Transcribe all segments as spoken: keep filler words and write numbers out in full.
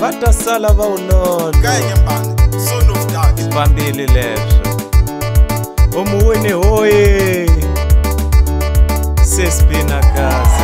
Vata sala va ulolo Kanye Mbane, son of that. Ipambili leswo Omuwini hoye Sespina kazi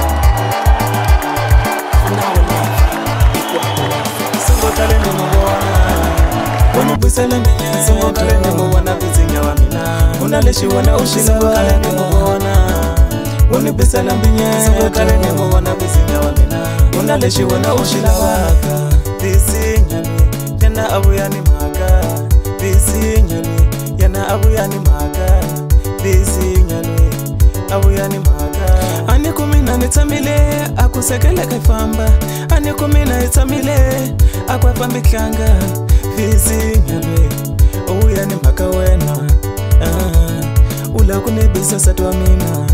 Singo kale ni mwana Wani busala minya Singo kale ni mwana Bizinya wa mina Kuna leshi wana ushila Singo kale ni mwana Wani busala minya Singo kale ni mwana Bizinya wa mina Kuna leshi wana ushila waka Bizinya mi Yana abu yani maka Bizinya mi Yana abu yani maka Bizinya mi Abu yani maka Ani kumina nitamile Akusekele kaifamba Ani kumina nitamile Akwa pambi klanga Bizinya mi Abu yani maka wena uh, Ula kunibisa satwa mina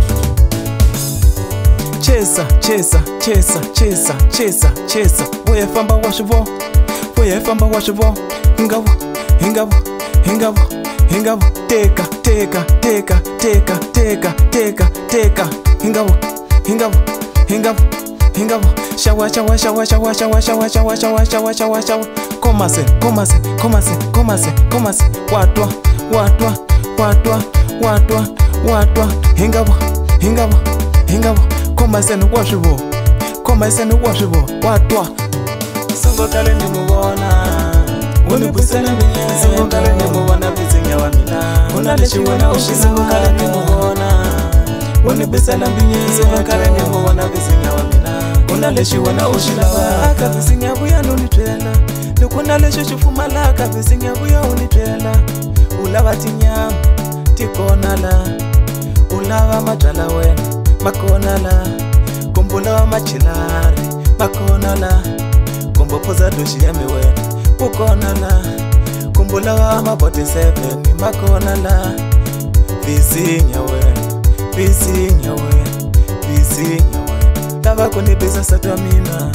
Chesa, chesa, chesa, chesa, chesa, chesa Boya famba washivo Boya famba washivo Ngabo, ngabo, ngabo, ngabo Teka, teka, teka, teka, teka, teka, teka Ngabo, ngabo, ngabo, ngabo Shawa, shawa, shawa, shawa, shawa, shawa, shawa, shawa, shawa, shawa, shawa Komase, komase, komase, komase, komase Watwa, watwa, watwa, watwa, watwa Ngabo, ngabo, ngabo Komase ni washivo Komase ni washivo Watwa Singo kale ni muwana Wani busana minya Singo kale ni muwana Bizinya wa mina Kuna leshi wana ushi Singo kale ni muwana Wani busana minya Singo kale ni muwana Bizinya wa mina Kuna leshi wana ushi lawa Aka Bizinya buya nunitwela Nukuna leshi shufuma laka Bizinya buya unitwela Ulawa tinyama Tikona la Ulawa majala wena Makona la Kumbula wa machilari Makona la Kumbo poza doshi ya miwena Ukona la Kumbula wa mabote seven Makona la Bizinya wena Bizinya wena Bizinya wena Lava kunibisa satwa mina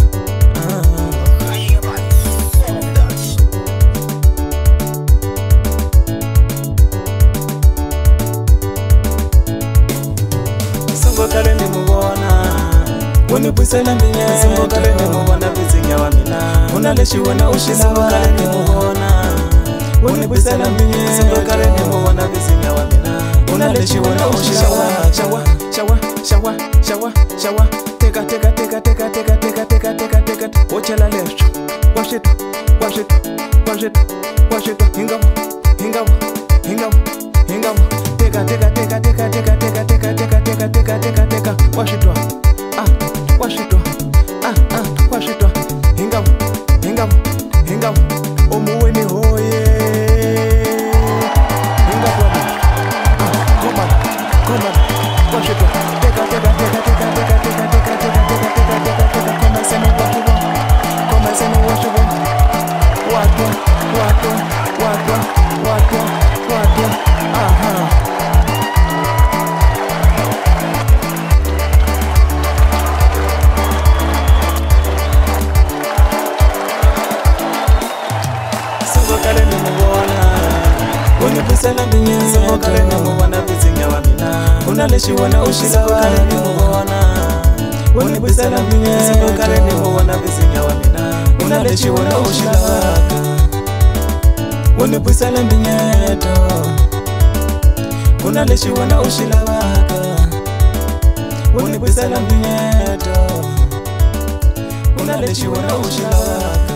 Singo kale ni muwana Wani busala minya Singo kale ni muwana Bizinya wa mina Kuna leshi wana ushila Singo kale ni muwana Wani busala minya Singo kale ni muwana Bizinya wa mina Kuna leshi wana ushila Shawa, shawa, shawa, shawa, shawa, shawa Teka, teka, teka, teka, teka, teka, teka, teka, teka Wachala lesho Washitu, washitu, washitu, washitu Hingabo, hingabo, hingabo, hingabo Teka, teka, teka, teka, teka, teka, teka, teka, teka, teka, teka, teka Washitwa, ah, washitwa, ah, ah, washitwa Hingabo, hingabo, hingabo Omuweni hoye Hingabo, ah, komad, komad Washitwa, teka, teka, teka, teka, teka, teka, teka, teka, teka, teka, teka, teka Komeseni washiwa, komeseni washiwa Watwa, watwa, watwa, watwa, watwa Aha Singo kale ni muwana Wani busala minya Singo kale ni muwana Bizinya wa mina Kuna leshi wana ushila Singo kale ni muwana Wani busala minya Singo kale ni muwana Bizinya wa mina Kuna leshi wana ushila waka Wani busala minya eto Kuna leshi wana ushila waka Wani busala minya eto Kuna leshi wana ushila waka